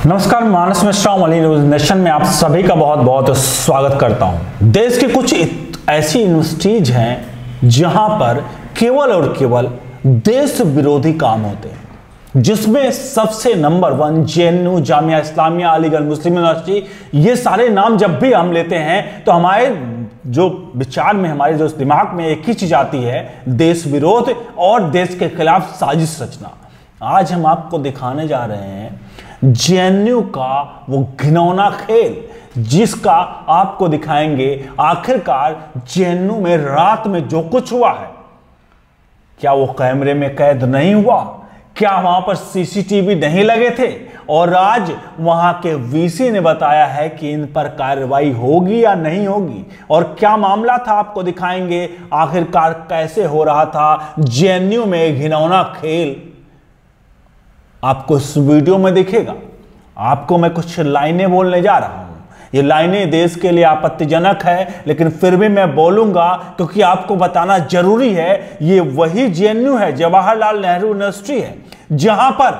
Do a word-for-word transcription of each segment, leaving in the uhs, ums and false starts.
नमस्कार, Manas Mishra only news nation में आप सभी का बहुत बहुत स्वागत करता हूं। देश के कुछ ऐसी यूनिवर्सिटीज हैं जहां पर केवल और केवल देश विरोधी काम होते हैं, जिसमें सबसे number one JNU, Jamia Islamia, Aligarh Muslim university. ये सारे नाम जब भी हम लेते हैं तो हमारे जो विचार में, हमारे जो दिमाग में एक ही चीज आती है, देश विरोध और देश के खिलाफ साजिश रचना। आज हम आपको दिखाने जा रहे हैं जेएनयू का वो घिनौना खेल, जिसका आपको दिखाएंगे आखिरकार जेएनयू में रात में जो कुछ हुआ है, क्या वो कैमरे में कैद नहीं हुआ? क्या वहां पर सीसीटीवी नहीं लगे थे? और आज वहां के वीसी ने बताया है कि इन पर कार्रवाई होगी या नहीं होगी, और क्या मामला था आपको दिखाएंगे। आखिरकार कैसे हो रहा था जेएनयू में घिनौना खेल, आपको इस वीडियो में दिखेगा। आपको मैं कुछ लाइनें बोलने जा रहा हूं। ये लाइनें देश के लिए आपत्तिजनक है, लेकिन फिर भी मैं बोलूंगा क्योंकि आपको बताना जरूरी है। ये वही जेएनयू है, जवाहरलाल नेहरू यूनिवर्सिटी है, जहां पर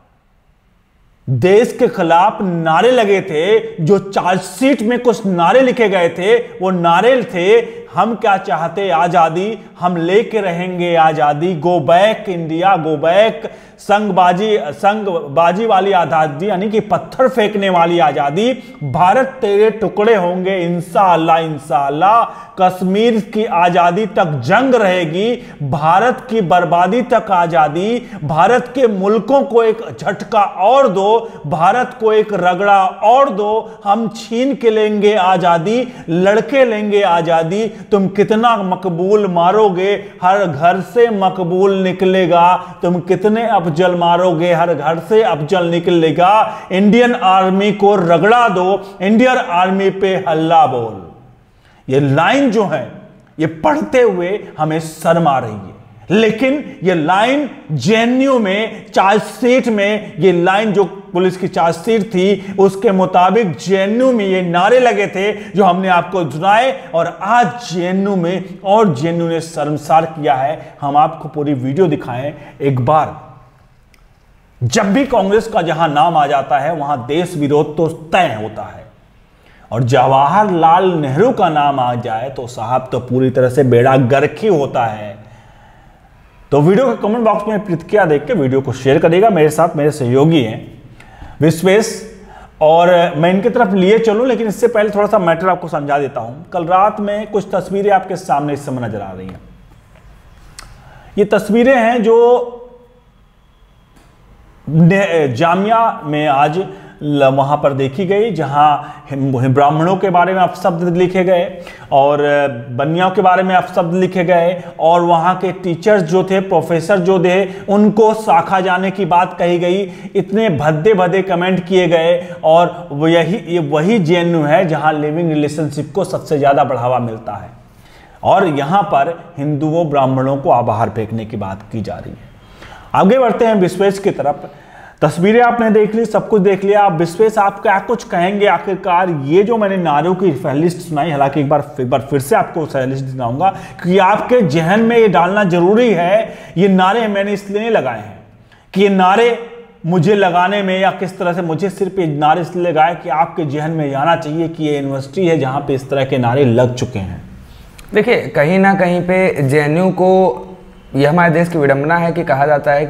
देश के खिलाफ नारे लगे थे। जो चार्जशीट में कुछ नारे लिखे गए थे, वो नारे थे, हम क्या चाहते आजादी, हम लेके रहेंगे आजादी, go back India, go back, संगबाजी संगबाजी वाली आजादी, यानी कि पत्थर फेंकने वाली आजादी, भारत तेरे टुकड़े होंगे इंशाअल्लाह इंशाअल्लाह, कश्मीर की आजादी तक जंग रहेगी, भारत की बर्बादी तक आजादी, भारत के मुल्कों को एक झटका और दो, भारत को एक रगड़ा और दो, हम छीन के लेंगे आजादी, लड़के लेंगे आजादी। तुम कितना मकबूल मारोगे, हर घर से मकबूल निकलेगा। तुम कितने अफजल मारोगे, हर घर से अफजल निकलेगा। इंडियन आर्मी को रगड़ा दो, इंडियन आर्मी पे हल्ला बोल। ये लाइन जो है, ये पढ़ते हुए हमें शर्म आ रही है, लेकिन ये लाइन जेएनयू में चार्जशीट में, ये लाइन जो पुलिस की चार्जशीट थी उसके मुताबिक जेएनयू में ये नारे लगे थे जो हमने आपको सुनाए, और आज जेएनयू में और जेएनयू ने शर्मसार किया है। हम आपको पूरी वीडियो दिखाएं एक बार। जब भी कांग्रेस का जहां नाम आ जाता है वहां देश विरोध तो तय होता है, और जवाहरलाल नेहरू का नाम आ जाए तो साहब तो पूरी तरह से बेड़ा गर्क ही होता है। तो वीडियो के कमेंट बॉक्स में प्रतिक्रिया देख के वीडियो को शेयर करिएगा। मेरे साथ मेरे सहयोगी हैं विश्वेश, और मैं इनकी तरफ लिए चलूं, लेकिन इससे पहले थोड़ा सा मैटर आपको समझा देता हूं। कल रात में कुछ तस्वीरें आपके सामने इस समय नजर आ रही हैं। ये तस्वीरें हैं जो जामिया में आज वहां पर देखी गई, जहां ब्राह्मणों के बारे में अपशब्द लिखे गए और बनियाओं के बारे में अपशब्द लिखे गए, और वहां के टीचर्स जो थे, प्रोफेसर जो थे, उनको शाखा जाने की बात कही गई। इतने भद्दे भद्दे कमेंट किए गए, और यही ये वही जेएनयू है जहां लिविंग रिलेशनशिप को सबसे ज्यादा बढ़ावा मिलता है, और यहां पर हिंदुओं ब्राह्मणों को बाहर फेंकने की बात की जा रही है। आगे बढ़ते हैं विश्वेश की तरफ। तस्वीरें आपने देख ली, सब कुछ देख लिया। आप विश्वेश, आप क्या कुछ कहेंगे आखिरकार ये जो मैंने नारों की फहरिस्त सुनाई, हालांकि एक बार एक बार फिर से आपको फहरिस्त दिखाऊंगा कि आपके जहन में ये डालना जरूरी है। ये नारे मैंने इसलिए नहीं लगाए हैं कि ये नारे मुझे लगाने में या किस तरह से, मुझे सिर्फ ये नारे इसलिए लगाए कि आपके जहन में आना चाहिए कि ये यूनिवर्सिटी है जहां पे इस तरह के नारे लग चुके हैं। देखिए, कहीं ना कहीं पे जेएनयू को, यह हमारे देश की विडंबना है कि कहा जाता है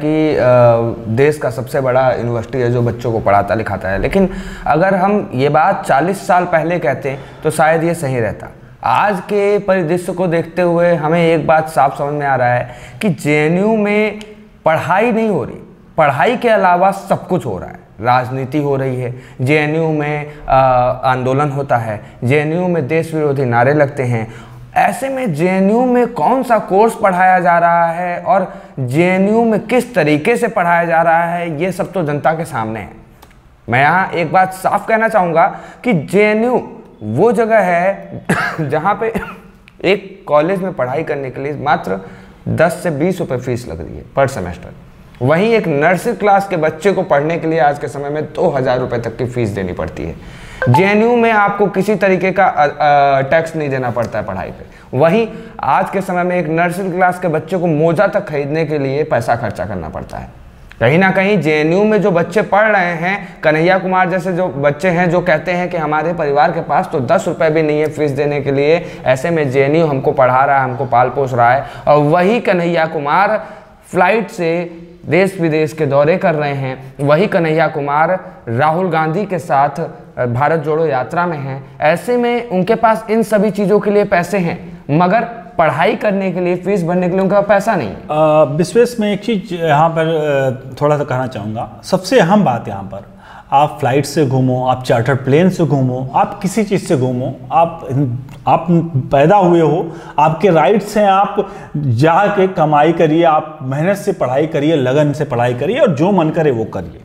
कि देश का सबसे बड़ा यूनिवर्सिटी है जो बच्चों को पढ़ाता लिखाता है, लेकिन अगर हम ये बात चालीस साल पहले कहते तो शायद ये सही रहता। आज के परिदृश्य को देखते हुए हमें एक बात साफ समझ में आ रहा है कि जेएनयू में पढ़ाई नहीं हो रही, पढ़ाई के अलावा सब कुछ हो रहा है। राजनीति हो रही है, जेएनयू में आंदोलन होता है, जेएनयू में देश विरोधी नारे लगते हैं। ऐसे में जेएनयू में कौन सा कोर्स पढ़ाया जा रहा है और जेएनयू में किस तरीके से पढ़ाया जा रहा है, ये सब तो जनता के सामने है। मैं यहाँ एक बात साफ कहना चाहूँगा कि जेएनयू वो जगह है जहाँ पे एक कॉलेज में पढ़ाई करने के लिए मात्र दस से बीस रुपये फीस लग रही है पर सेमेस्टर। वहीं एक नर्सरी क्लास के बच्चे को पढ़ने के लिए आज के समय में दो हज़ार रुपये तक की फीस देनी पड़ती है। जेएनयू में आपको किसी तरीके का टैक्स नहीं देना पड़ता है पढ़ाई पे। वहीं आज के समय में एक नर्सरी क्लास के बच्चे को मोजा तक खरीदने के लिए पैसा खर्चा करना पड़ता है। कहीं ना कहीं जेएनयू में जो बच्चे पढ़ रहे हैं, कन्हैया कुमार जैसे जो बच्चे हैं जो कहते हैं कि हमारे परिवार के पास तो दस रुपए भी नहीं है फीस देने के लिए, ऐसे में जेएनयू हमको पढ़ा रहा है, हमको पाल पोस रहा है, और वही कन्हैया कुमार फ्लाइट से देश विदेश के दौरे कर रहे हैं, वही कन्हैया कुमार राहुल गांधी के साथ भारत जोड़ो यात्रा में हैं। ऐसे में उनके पास इन सभी चीज़ों के लिए पैसे हैं, मगर पढ़ाई करने के लिए, फीस भरने के लिए उनका पैसा नहीं है। विश्वेश में एक चीज़ यहाँ पर थोड़ा सा कहना चाहूँगा, सबसे अहम बात यहाँ पर, आप फ्लाइट से घूमो, आप चार्टर प्लेन से घूमो, आप किसी चीज़ से घूमो, आप आप पैदा हुए हो, आपके राइट्स हैं, आप जाके कमाई करिए, आप मेहनत से पढ़ाई करिए, लगन से पढ़ाई करिए और जो मन करे वो करिए।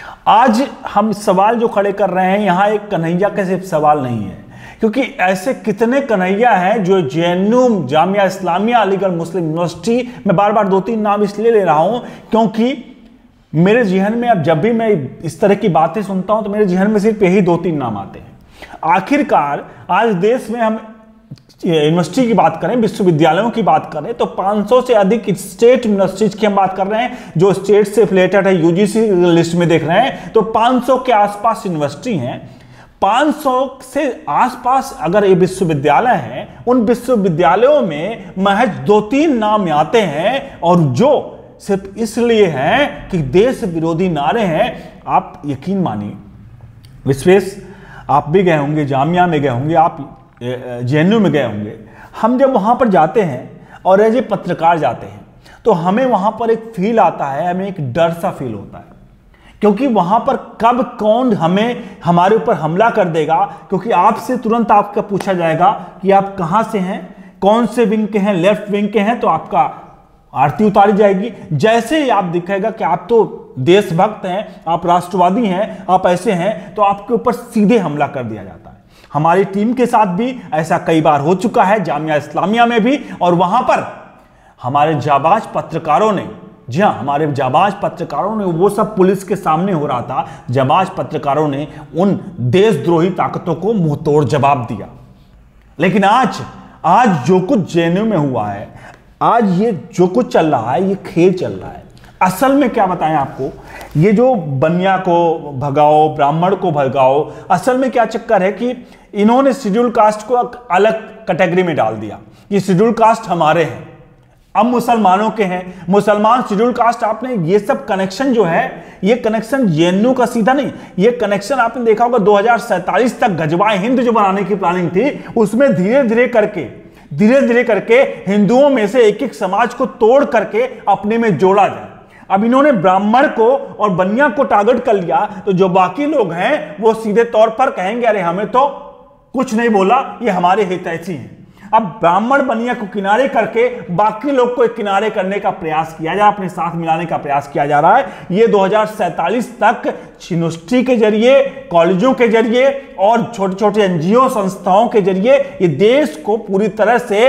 आज हम सवाल जो खड़े कर रहे हैं यहाँ एक कन्हैया का सिर्फ सवाल नहीं है, क्योंकि ऐसे कितने कन्हैया हैं जो जेएनयू, जामिया इस्लामिया, अलीगढ़ मुस्लिम यूनिवर्सिटी, मैं बार बार दो तीन नाम इसलिए ले रहा हूँ क्योंकि मेरे जहन में अब जब भी मैं इस तरह की बातें सुनता हूं तो मेरे जहन में सिर्फ यही दो तीन नाम आते हैं। आखिरकार आज देश में हम यूनिवर्सिटी की बात करें, विश्वविद्यालयों की बात करें तो पाँच सौ से अधिक स्टेट यूनिवर्सिटीज की हम बात कर रहे हैं, जो स्टेट से रिलेटेड है, यूजीसी लिस्ट में देख रहे हैं तो पाँच सौ के आसपास यूनिवर्सिटी हैं। पाँच सौ से आसपास अगर ये विश्वविद्यालय हैं, उन विश्वविद्यालयों में महज दो तीन नाम आते हैं और जो सिर्फ इसलिए हैं कि देश विरोधी नारे हैं। आप यकीन मानिए विश्वेश, आप भी गए होंगे, जामिया में गए होंगे, आप जेएनयू में गए होंगे। हम जब वहाँ पर जाते हैं और एज ए पत्रकार जाते हैं तो हमें वहाँ पर एक फील आता है, हमें एक डर सा फील होता है, क्योंकि वहाँ पर कब कौन हमें हमारे ऊपर हमला कर देगा, क्योंकि आपसे तुरंत आपका पूछा जाएगा कि आप कहाँ से हैं, कौन से विंग के हैं, लेफ्ट विंग के हैं, तो आपका आरती उतारी जाएगी। जैसे ही आप दिखेगा कि आप तो देशभक्त हैं, आप राष्ट्रवादी हैं, आप ऐसे हैं, तो आपके ऊपर सीधे हमला कर दिया जाता है। हमारी टीम के साथ भी ऐसा कई बार हो चुका है, जामिया इस्लामिया में भी, और वहां पर हमारे जाबाज पत्रकारों ने, जी हाँ, हमारे जाबाज पत्रकारों ने, वो सब पुलिस के सामने हो रहा था, जाबाज पत्रकारों ने उन देशद्रोही ताकतों को मुंहतोड़ जवाब दिया। लेकिन आज आज जो कुछ जेएनयू में हुआ है, आज ये जो कुछ चल रहा है, ये खेल चल रहा है। असल में क्या बताएं आपको, ये जो बनिया को भगाओ, ब्राह्मण को भगाओ, असल में क्या चक्कर है कि इन्होंने शेड्यूल कास्ट को अलग कैटेगरी में डाल दिया। ये शेड्यूल कास्ट हमारे हैं, अब मुसलमानों के हैं, मुसलमान शेड्यूल कास्ट। आपने ये सब कनेक्शन जो है, ये कनेक्शन जेएनयू का सीधा नहीं, ये कनेक्शन आपने देखा होगा दो हजार सैंतालीस तक गजवाए हिंद जो बनाने की प्लानिंग थी, उसमें धीरे धीरे करके धीरे धीरे करके हिंदुओं में से एक एक समाज को तोड़ करके अपने में जोड़ा जाए। अब इन्होंने ब्राह्मण को और बनिया को टारगेट कर लिया, तो जो बाकी लोग हैं वो सीधे तौर पर कहेंगे अरे हमें तो कुछ नहीं बोला, ये हमारे हितैषी हैं। अब ब्राह्मण बनिया को किनारे करके बाकी लोग को एक किनारे करने का प्रयास किया जा रहा है, अपने साथ मिलाने का प्रयास किया जा रहा है। ये दो हजार सैंतालीस तक यूनिवर्सिटी के जरिए, कॉलेजों के जरिए और छोटे छोटे एनजीओ संस्थाओं के जरिए ये देश को पूरी तरह से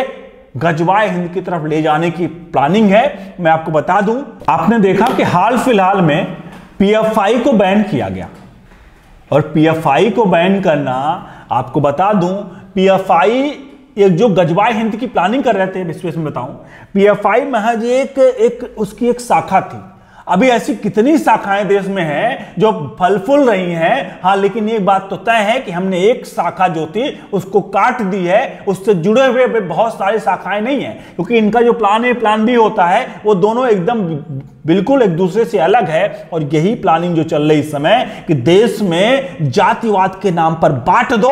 गजवाए हिंद की तरफ ले जाने की प्लानिंग है। मैं आपको बता दूं, आपने देखा कि हाल फिलहाल में पीएफआई को बैन किया गया, और पीएफआई को बैन करना, आपको बता दूं, पीएफआई एक जो गजवाए हिंद की प्लानिंग कर रहे थे, विश्वेश में बताऊं, पीएफआई महज एक एक उसकी एक शाखा थी। अभी ऐसी कितनी शाखाएं देश में हैं जो फल फूल रही हैं। हाँ, लेकिन ये बात तो तय है कि हमने एक शाखा जो थी उसको काट दी है, उससे जुड़े हुए बहुत सारी शाखाएं नहीं है, क्योंकि इनका जो प्लान ए प्लान बी होता है वो दोनों एकदम बिल्कुल एक दूसरे से अलग है। और यही प्लानिंग जो चल रही इस समय कि देश में जातिवाद के नाम पर बांट दो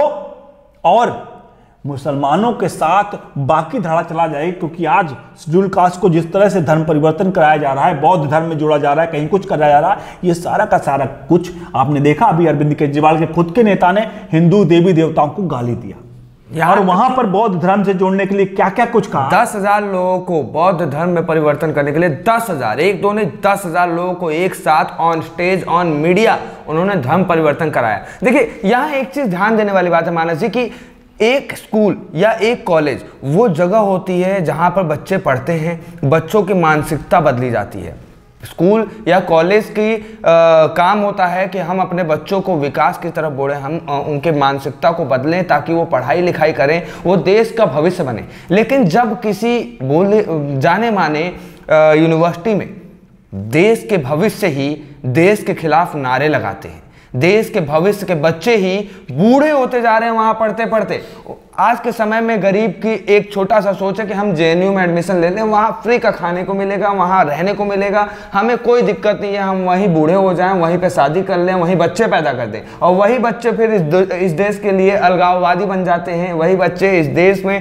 और मुसलमानों के साथ बाकी धड़ा चला जाए, क्योंकि आज शेड्यूल कास्ट को जिस तरह से धर्म परिवर्तन कराया जा रहा है, बौद्ध धर्म में जोड़ा जा रहा है, कहीं कुछ कराया जा रहा है, ये सारा का सारा कुछ आपने देखा। अभी अरविंद केजरीवाल के खुद के नेता ने हिंदू देवी देवताओं को गाली दिया और वहां पर बौद्ध धर्म से जोड़ने के लिए क्या क्या कुछ कहा। दस हजार लोगों को बौद्ध धर्म में परिवर्तन करने के लिए, दस हजार एक दो ने दस हजार लोगों को एक साथ ऑन स्टेज ऑन मीडिया उन्होंने धर्म परिवर्तन कराया। देखिए, यहाँ एक चीज ध्यान देने वाली बात है मानस जी की एक स्कूल या एक कॉलेज वो जगह होती है जहां पर बच्चे पढ़ते हैं, बच्चों की मानसिकता बदली जाती है। स्कूल या कॉलेज की आ, काम होता है कि हम अपने बच्चों को विकास की तरफ बढ़ें, हम आ, उनके मानसिकता को बदलें ताकि वो पढ़ाई लिखाई करें, वो देश का भविष्य बने। लेकिन जब किसी बोले जाने माने यूनिवर्सिटी में देश के भविष्य ही देश के खिलाफ नारे लगाते हैं। देश के भविष्य के बच्चे ही बूढ़े होते जा रहे हैं वहां पढ़ते पढ़ते। आज के समय में गरीब की एक छोटा सा सोच है कि हम जेएनयू में एडमिशन ले लें, वहाँ फ्री का खाने को मिलेगा, वहाँ रहने को मिलेगा, हमें कोई दिक्कत नहीं है, हम वहीं बूढ़े हो जाएं, वहीं पे शादी कर लें, वहीं बच्चे पैदा कर दें, और वही बच्चे फिर इस, इस देश के लिए अलगाववादी बन जाते हैं, वही बच्चे इस देश में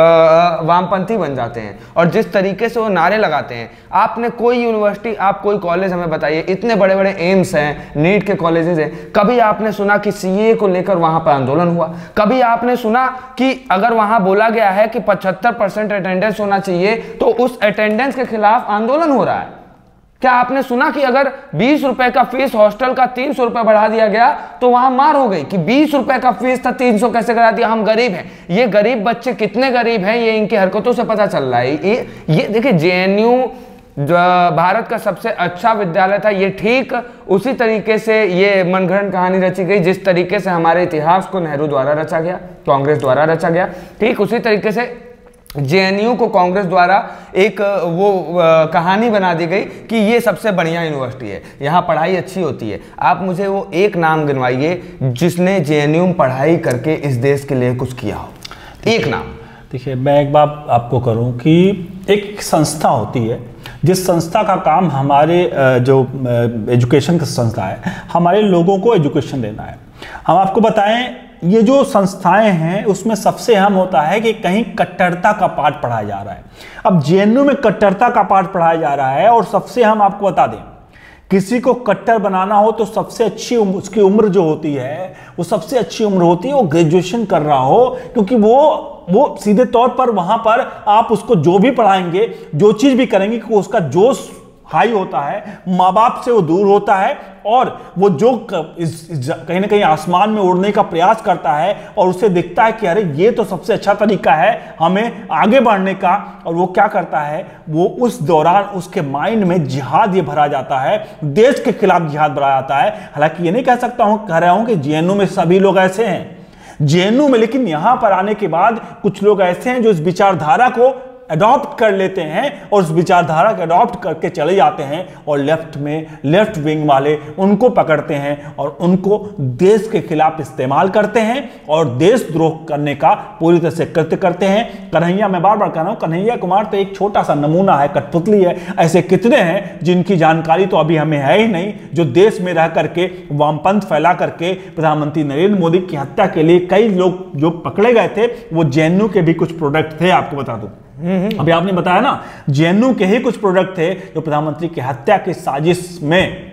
वामपंथी बन जाते हैं। और जिस तरीके से वो नारे लगाते हैं, आपने कोई यूनिवर्सिटी, आप कोई कॉलेज हमें बताइए, इतने बड़े बड़े एम्स हैं, नीट के कॉलेजेस हैं, कभी आपने सुना कि सीए को लेकर वहाँ पर आंदोलन हुआ? कभी आपने सुना कि अगर वहां बोला गया है कि पचहत्तर परसेंट अटेंडेंस होना चाहिए तो उस अटेंडेंस के खिलाफ आंदोलन हो रहा है? क्या आपने सुना कि अगर बीस रुपए का फीस हॉस्टल का तीन सौ रुपए बढ़ा दिया गया तो वहां मार हो गई कि बीस रुपए का फीस था, तीन सौ कैसे करा दिया, हम गरीब हैं? ये गरीब बच्चे कितने गरीब हैं ये इनकी हरकतों से पता चल रहा है। ये ये देखिए, जेएनयू जो भारत का सबसे अच्छा विद्यालय था, ये ठीक उसी तरीके से ये मनगढ़ंत कहानी रची गई जिस तरीके से हमारे इतिहास को नेहरू द्वारा रचा गया, कांग्रेस द्वारा रचा गया। ठीक उसी तरीके से जेएनयू को कांग्रेस द्वारा एक वो कहानी बना दी गई कि ये सबसे बढ़िया यूनिवर्सिटी है, यहाँ पढ़ाई अच्छी होती है। आप मुझे वो एक नाम गिनवाइए जिसने जेएनयू में पढ़ाई करके इस देश के लिए कुछ किया हो, एक नाम। देखिए, मैं एक बात आपको करूं कि एक संस्था होती है जिस संस्था का काम हमारे जो एजुकेशन का संस्था है, हमारे लोगों को एजुकेशन देना है। हम आपको बताएं, ये जो संस्थाएं हैं उसमें सबसे अहम होता है कि कहीं कट्टरता का पाठ पढ़ाया जा रहा है। अब जेएनयू में कट्टरता का पाठ पढ़ाया जा रहा है, और सबसे हम आपको बता दें, किसी को कट्टर बनाना हो तो सबसे अच्छी उम्र, उसकी उम्र जो होती है वो सबसे अच्छी उम्र होती है वो ग्रेजुएशन कर रहा हो, क्योंकि वो वो सीधे तौर पर वहां पर आप उसको जो भी पढ़ाएंगे, जो चीज भी करेंगे, कि उसका जोश हाई होता है, माँ बाप से वो दूर होता है, और वो जो इस, इस, कहीं ना कहीं आसमान में उड़ने का प्रयास करता है, और उसे दिखता है कि अरे ये तो सबसे अच्छा तरीका है हमें आगे बढ़ने का, और वो क्या करता है, वो उस दौरान उसके माइंड में जिहाद ये भरा जाता है, देश के खिलाफ जिहाद भरा जाता है। हालांकि ये नहीं कह सकता हूं, कह रहा हूं कि जेएनयू में सभी लोग ऐसे हैं, जेएनयू में, लेकिन यहां पर आने के बाद कुछ लोग ऐसे हैं जो इस विचारधारा को अडॉप्ट कर लेते हैं और उस विचारधारा को अडॉप्ट करके चले जाते हैं, और लेफ्ट में लेफ्ट विंग वाले उनको पकड़ते हैं और उनको देश के खिलाफ इस्तेमाल करते हैं और देशद्रोह करने का पूरी तरह से कृत्य करते हैं। कन्हैया, मैं बार बार कह रहा हूं, कन्हैया कुमार तो एक छोटा सा नमूना है, कठपुतली है। ऐसे कितने हैं जिनकी जानकारी तो अभी हमें है ही नहीं, जो देश में रह करके वामपंथ फैला करके प्रधानमंत्री नरेंद्र मोदी की हत्या के लिए कई लोग जो पकड़े गए थे, वो जेएनयू के भी कुछ प्रोडक्ट थे। आपको बता दूं, अभी आपने बताया ना, जेएनयू के ही कुछ प्रोडक्ट थे जो प्रधानमंत्री की हत्या की साजिश में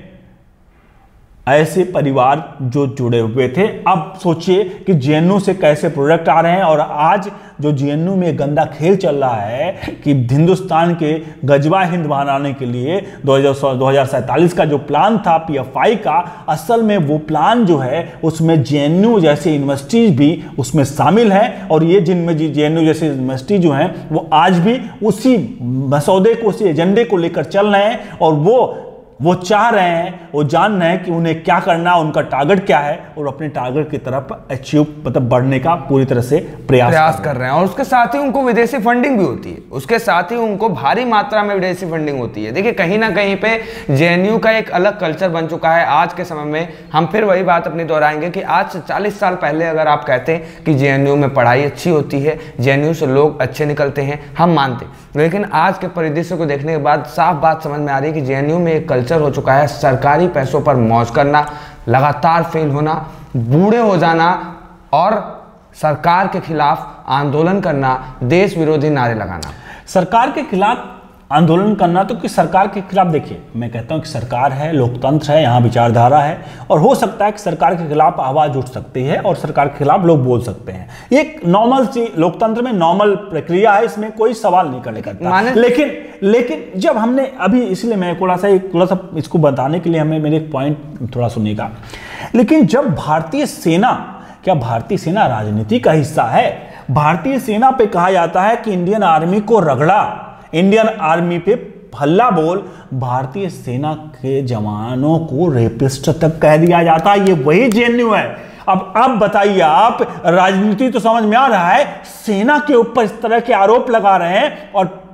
ऐसे परिवार जो जुड़े हुए थे। अब सोचिए कि जेएनयू से कैसे प्रोडक्ट आ रहे हैं, और आज जो जेएनयू में गंदा खेल चल रहा है कि हिंदुस्तान के गजबा हिंद बनाने के लिए दो हजार सैंतालीस का जो प्लान था पीएफआई का, असल में वो प्लान जो है उसमें जेएनयू जैसे यूनिवर्सिटीज भी उसमें शामिल है, और ये जिनमें जेएनयू जैसे यूनिवर्सिटी जो हैं वो आज भी उसी मसौदे को, उसी एजेंडे को लेकर चल रहे हैं, और वो वो चाह रहे हैं, वो जान रहे हैं कि उन्हें क्या करना, उनका टारगेट क्या है, और अपने टारगेट की तरफ अचीव मतलब बढ़ने का पूरी तरह से प्रयास प्रयास कर रहे हैं। और उसके साथ ही उनको विदेशी फंडिंग भी होती है, उसके साथ ही उनको भारी मात्रा में विदेशी फंडिंग होती है। देखिए, कहीं ना कहीं पे जेएनयू का एक अलग कल्चर बन चुका है आज के समय में। हम फिर वही बात अपनी दोहराएंगे कि आज से चालीस साल पहले अगर आप कहते हैं कि जेएनयू में पढ़ाई अच्छी होती है, जेएनयू से लोग अच्छे निकलते हैं, हम मानते, लेकिन आज के परिदृश्य को देखने के बाद साफ बात समझ में आ रही है कि जेएनयू में एक कल्चर हो चुका है सरकारी पैसों पर मौज करना, लगातार फेल होना, बूढ़े हो जाना, और सरकार के खिलाफ आंदोलन करना, देश विरोधी नारे लगाना। सरकार के खिलाफ आंदोलन करना, तो कि सरकार के खिलाफ, देखिए मैं कहता हूं कि सरकार है, लोकतंत्र है, यहाँ विचारधारा है, और हो सकता है कि सरकार के खिलाफ आवाज उठ सकती है और सरकार के खिलाफ लोग बोल सकते हैं। एक नॉर्मल सी लोकतंत्र में नॉर्मल प्रक्रिया है, इसमें कोई सवाल नहीं करने का। लेकिन लेकिन जब हमने अभी, इसलिए मैं थोड़ा सा थोड़ा सा इसको बताने के लिए हमें मेरे पॉइंट थोड़ा सुनिएगा, लेकिन जब भारतीय सेना, क्या भारतीय सेना राजनीति का हिस्सा है? भारतीय सेना पे कहा जाता है कि इंडियन आर्मी को रगड़ा, इंडियन आर्मी पे हल्ला बोल, भारतीय सेना के जवानों को रेपिस्ट तक कह दिया जाता है। ये वही जेएनयू है। अब अब बताइए आप, राजनीति तो समझ में आ रहा है, सेना के ऊपर इस तरह के आरोप लगा रहे हैं, और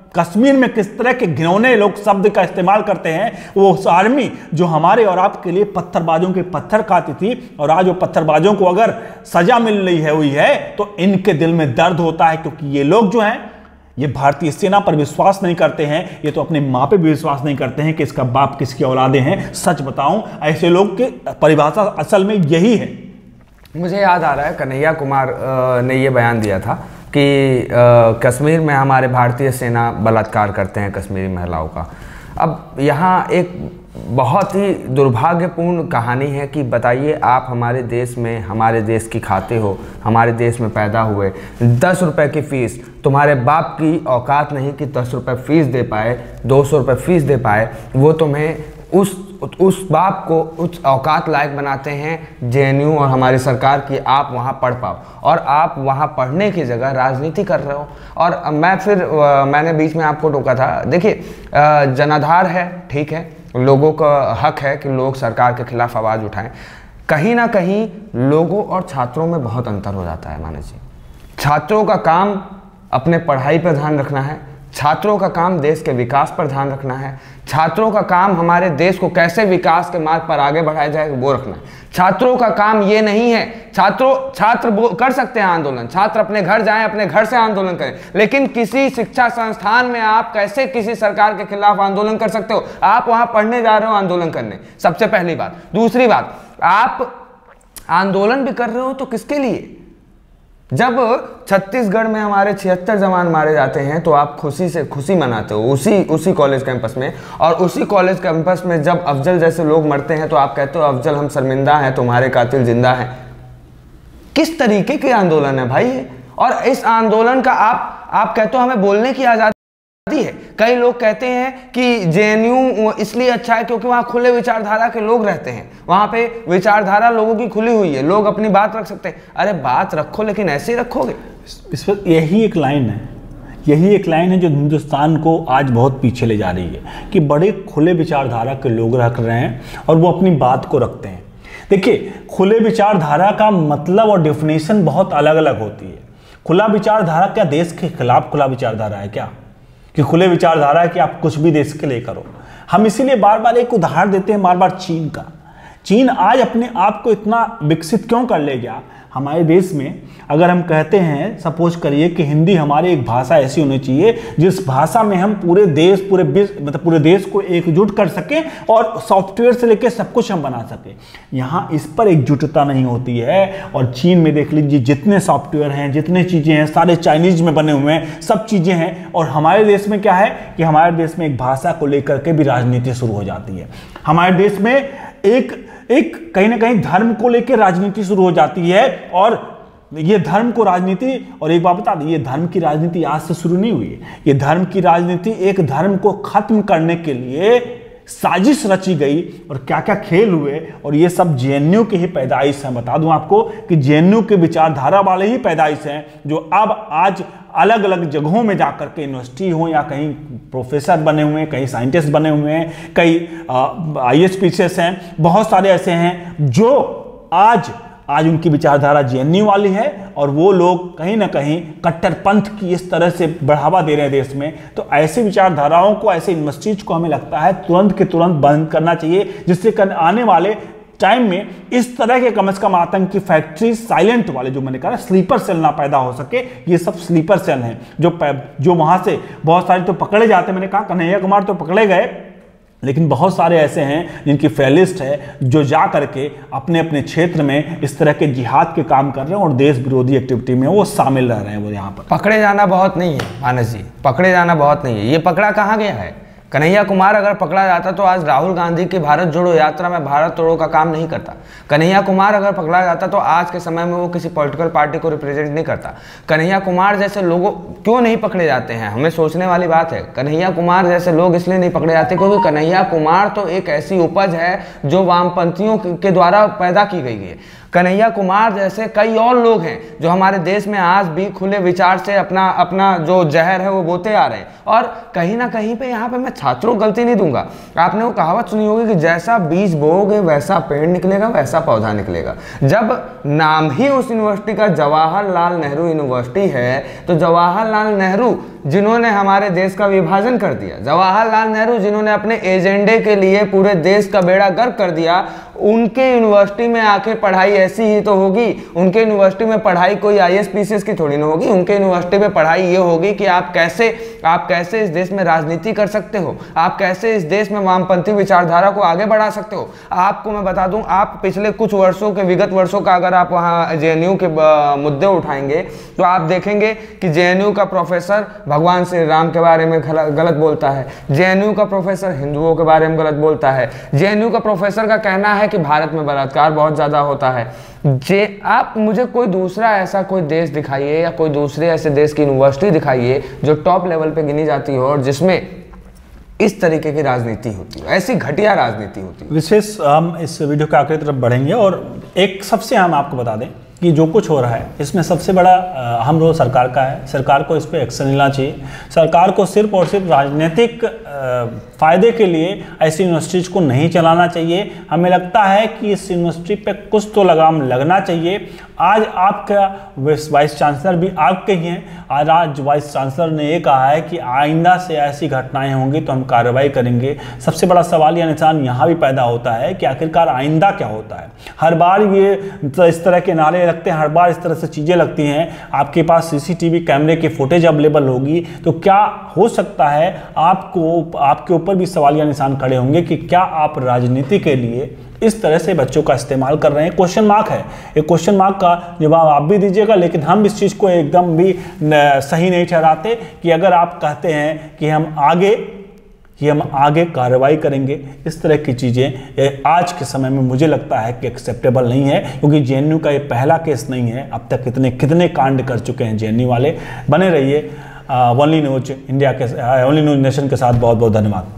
कश्मीर में किस तरह के घिनौने लोग शब्द का इस्तेमाल करते हैं, वो उस आर्मी जो हमारे और आपके लिए पत्थरबाजों के पत्थर खाती थी, और आज वो पत्थरबाजों को अगर सजा मिल रही है हुई है तो इनके दिल में दर्द होता है, क्योंकि ये लोग जो हैं ये भारतीय सेना पर विश्वास नहीं करते हैं, ये तो अपने माँ पे भी विश्वास नहीं करते हैं कि इसका बाप किसकी औलादे हैं। सच बताऊं, ऐसे लोग की परिभाषा असल में यही है। मुझे याद आ रहा है कन्हैया कुमार ने ये बयान दिया था कि कश्मीर में हमारे भारतीय सेना बलात्कार करते हैं कश्मीरी महिलाओं का। अब यहाँ एक बहुत ही दुर्भाग्यपूर्ण कहानी है कि बताइए, आप हमारे देश में हमारे देश की खाते हो, हमारे देश में पैदा हुए, दस रुपए की फ़ीस, तुम्हारे बाप की औकात नहीं कि दस रुपए फीस दे पाए, दो सौ रुपये फीस दे पाए, वो तुम्हें उस उस बाप को उस औकात लायक बनाते हैं जे एन यू और हमारी सरकार की आप वहाँ पढ़ पाओ, और आप वहाँ पढ़ने की जगह राजनीति कर रहे हो। और मैं फिर मैंने बीच में आपको टोका था, देखिए जनाधार है, ठीक है, लोगों का हक है कि लोग सरकार के खिलाफ आवाज़ उठाएं। कहीं ना कहीं लोगों और छात्रों में बहुत अंतर हो जाता है मानस जी। छात्रों का काम अपने पढ़ाई पर ध्यान रखना है, छात्रों का काम देश के विकास पर ध्यान रखना है, छात्रों का काम हमारे देश को कैसे विकास के मार्ग पर आगे बढ़ाया जाए वो रखना है। छात्रों का काम ये नहीं है, छात्रों छात्र कर सकते हैं आंदोलन, छात्र अपने घर जाएं, अपने घर से आंदोलन करें, लेकिन किसी शिक्षा संस्थान में आप कैसे किसी सरकार के खिलाफ आंदोलन कर सकते हो? आप वहां पढ़ने जा रहे हो आंदोलन करने, सबसे पहली बात। दूसरी बात, आप आंदोलन भी कर रहे हो तो किसके लिए? जब छत्तीसगढ़ में हमारे छिहत्तर जवान मारे जाते हैं तो आप खुशी से खुशी मनाते हो उसी उसी कॉलेज कैंपस में, और उसी कॉलेज कैंपस में जब अफजल जैसे लोग मरते हैं तो आप कहते हो अफजल हम शर्मिंदा हैं, तुम्हारे कातिल जिंदा हैं। किस तरीके के आंदोलन है भाई ये? और इस आंदोलन का आप आप कहते हो हमें बोलने की आज़ादी है। कई लोग कहते हैं कि जे एन यू इसलिए अच्छा है क्योंकि वहां खुले विचारधारा के लोग रहते हैं, वहां पे विचारधारा लोगों की खुली हुई है, लोग अपनी बात रख सकते हैं। अरे बात रखो, लेकिन ऐसे ही रखोगे? इस पर यही एक लाइन है, यही एक लाइन है जो हिंदुस्तान को आज बहुत पीछे ले जा रही है कि बड़े खुले विचारधारा के लोग रख रहे हैं और वो अपनी बात को रखते हैं। देखिए, खुले विचारधारा का मतलब और डेफिनेशन बहुत अलग अलग होती है। खुला विचारधारा क्या देश के खिलाफ खुला विचारधारा है क्या? कि खुले विचारधारा है कि आप कुछ भी देश के लिए करो। हम इसीलिए बार बार एक उदाहरण देते हैं, बार बार चीन का। चीन आज अपने आप को इतना विकसित क्यों कर ले गया? हमारे देश में अगर हम कहते हैं, सपोज करिए कि हिंदी हमारी एक भाषा ऐसी होनी चाहिए जिस भाषा में हम पूरे देश पूरे विश्व मतलब पूरे देश को एकजुट कर सकें और सॉफ्टवेयर से लेकर सब कुछ हम बना सकें। यहाँ इस पर एकजुटता नहीं होती है। और चीन में देख लीजिए, जितने सॉफ्टवेयर हैं, जितने चीज़ें हैं, सारे चाइनीज में बने हुए हैं, सब चीज़ें हैं। और हमारे देश में क्या है कि हमारे देश में एक भाषा को लेकर के भी राजनीति शुरू हो जाती है। हमारे देश में एक एक कहीं ना कहीं धर्म को लेकर राजनीति शुरू हो जाती है। और ये धर्म को राजनीति, और एक बात बता दें, ये धर्म की राजनीति आज से शुरू नहीं हुई है। ये धर्म की राजनीति एक धर्म को खत्म करने के लिए साजिश रची गई और क्या क्या खेल हुए, और ये सब जे एन यू की ही पैदाइश है। बता दूं आपको कि जे एन यू के विचारधारा वाले ही पैदाइश हैं जो अब आज अलग अलग जगहों में जाकर के यूनिवर्सिटी हो या कहीं प्रोफेसर बने हुए हैं, कहीं साइंटिस्ट बने हुए हैं, कई I A S P C S हैं, बहुत सारे ऐसे हैं जो आज आज उनकी विचारधारा जे एन यू वाली है। और वो लोग कहीं ना कहीं कट्टरपंथ की इस तरह से बढ़ावा दे रहे हैं देश में। तो ऐसी विचारधाराओं को, ऐसे यूनिवर्सिटीज को हमें लगता है तुरंत के तुरंत बंद करना चाहिए, जिससे आने वाले टाइम में इस तरह के कम से कम आतंक की फैक्ट्री, साइलेंट वाले जो मैंने कहा स्लीपर सेल ना पैदा हो सके। ये सब स्लीपर सेल हैं जो जो वहां से बहुत सारे तो पकड़े जाते हैं। मैंने कहा कन्हैया कुमार तो पकड़े गए, लेकिन बहुत सारे ऐसे हैं जिनकी फेलिस्ट है जो जा करके अपने अपने क्षेत्र में इस तरह के जिहाद के काम कर रहे हैं और देश विरोधी एक्टिविटी में वो शामिल रह रहे हैं। वो यहाँ पर पकड़े जाना बहुत नहीं है मानस जी, पकड़े जाना बहुत नहीं है। ये पकड़ा कहाँ गया है? कन्हैया कुमार अगर पकड़ा जाता तो आज राहुल गांधी की भारत जोड़ो यात्रा में भारत तोड़ो का काम नहीं करता। कन्हैया कुमार अगर पकड़ा जाता तो आज के समय में वो किसी पॉलिटिकल पार्टी को रिप्रेजेंट नहीं करता। कन्हैया कुमार जैसे लोगों क्यों नहीं पकड़े जाते हैं, हमें सोचने वाली बात है। कन्हैया कुमार जैसे लोग इसलिए नहीं पकड़े जाते क्योंकि कन्हैया कुमार तो एक ऐसी उपज है जो वामपंथियों के द्वारा पैदा की गई है। कन्हैया कुमार जैसे कई और लोग हैं जो हमारे देश में आज भी खुले विचार से अपना अपना जो जहर है वो बोते आ रहे हैं। और कहीं ना कहीं पे यहाँ पे मैं छात्रों को गलती नहीं दूंगा। आपने वो कहावत सुनी होगी कि जैसा बीज बोओगे वैसा पेड़ निकलेगा, वैसा पौधा निकलेगा। जब नाम ही उस यूनिवर्सिटी का जवाहरलाल नेहरू यूनिवर्सिटी है, तो जवाहरलाल नेहरू जिन्होंने हमारे देश का विभाजन कर दिया, जवाहरलाल नेहरू जिन्होंने अपने एजेंडे के लिए पूरे देश का बेड़ा गर्क कर दिया, उनके यूनिवर्सिटी में आखिर पढ़ाई ऐसी ही तो होगी। उनके यूनिवर्सिटी में पढ़ाई कोई I A S P C S की थोड़ी ना होगी। उनके यूनिवर्सिटी में पढ़ाई ये होगी कि आप कैसे आप कैसे इस देश में राजनीति कर सकते हो, आप कैसे इस देश में वामपंथी विचारधारा को आगे बढ़ा सकते हो। आपको मैं बता दूं, आप पिछले कुछ वर्षों के विगत वर्षों का अगर आप वहाँ जे एन यू के मुद्दे उठाएंगे तो आप देखेंगे कि जे एन यू का प्रोफेसर भगवान श्री राम के बारे में गलत बोलता है, जे एन यू का प्रोफेसर हिंदुओं के बारे में गलत बोलता है, जे एन यू का प्रोफेसर का कहना है कि भारत में बलात्कार बहुत ज्यादा होता है। जे आप मुझे कोई दूसरा ऐसा कोई देश दिखाइए या कोई दूसरे ऐसे देश की यूनिवर्सिटी दिखाइए जो टॉप लेवल पे गिनी जाती हो और जिसमें इस तरीके की राजनीति होती है, ऐसी घटिया राजनीति होती है। विशेष हम इस वीडियो के आखिरी तरफ बढ़ेंगे और एक सबसे हम आपको बता दें कि जो कुछ हो रहा है इसमें सबसे बड़ा अहम रोल सरकार का है। सरकार को इस पर एक्शन लेना चाहिए। सरकार को सिर्फ और सिर्फ राजनीतिक फ़ायदे के लिए ऐसी यूनिवर्सिटीज़ को नहीं चलाना चाहिए। हमें लगता है कि इस यूनिवर्सिटी पे कुछ तो लगाम लगना चाहिए। आज आपका वाइस चांसलर भी आपके ही हैं। आज आज वाइस चांसलर ने ये कहा है कि आइंदा से ऐसी घटनाएं होंगी तो हम कार्रवाई करेंगे। सबसे बड़ा सवाल या निशान यहाँ भी पैदा होता है कि आखिरकार आइंदा क्या होता है। हर बार ये इस तरह के नारे लगते हैं, हर बार इस तरह से चीज़ें लगती हैं। आपके पास सी सी टी वी कैमरे की फुटेज अवेलेबल होगी तो क्या हो सकता है आपको आपके ऊपर भी सवाल या निशान खड़े होंगे कि क्या आप राजनीति के लिए इस तरह से बच्चों का इस्तेमाल कर रहे हैं। क्वेश्चन मार्क है। एक क्वेश्चन मार्क का जवाब आप भी दीजिएगा, लेकिन हम इस चीज़ को एकदम भी सही नहीं ठहराते कि अगर आप कहते हैं कि हम आगे कि हम आगे कार्रवाई करेंगे। इस तरह की चीज़ें आज के समय में मुझे लगता है कि एक्सेप्टेबल नहीं है, क्योंकि जे एन यू का ये पहला केस नहीं है। अब तक इतने कितने कांड कर चुके हैं जे एन यू वाले। बने रहिए ओनली न्यूज इंडिया के ओनली न्यूज नेशन के साथ। बहुत बहुत धन्यवाद।